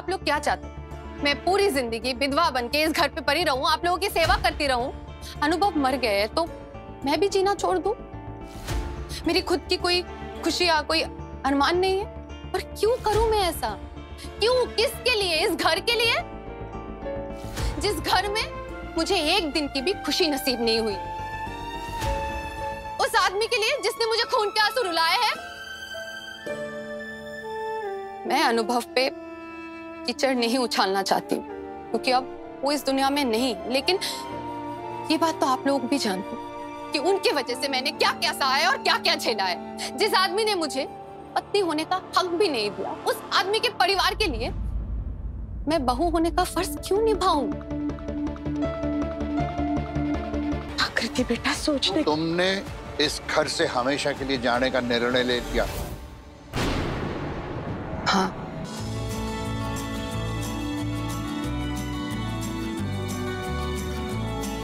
आप लोग क्या चाहते हैं? मैं पूरी जिंदगी विधवा बन के इस घर पे पड़ी रहूं, आप लोगों की सेवा करती रहूं? अनुभव मर गए तो मैं भी जीना छोड़ दूं? मेरी खुद की कोई खुशियां, कोई अरमान नहीं है? पर क्यों करूं मैं ऐसा? क्यों? किसके लिए? इस घर के लिए, जिस घर में मुझे एक दिन की भी खुशी नसीब नहीं हुई। उस आदमी के लिए जिसने मुझे खून के आंसू रुलाए हैं। मैं अनुभव पे कीचड़ नहीं उछालना चाहती क्योंकि अब वो इस दुनिया में नहीं, लेकिन ये बात तो आप लोग भी जानते हैं कि उनकी वजह से मैंने क्या क्या सहा है और क्या क्या झेला है। जिस आदमी ने मुझे पत्नी होने का हक भी नहीं दिया, उस आदमी के परिवार के लिए मैं बहू होने का फर्ज क्यों निभाऊं? आकृति बेटा, सोचने तुमने इस घर से हमेशा के लिए जाने का निर्णय ले लिया।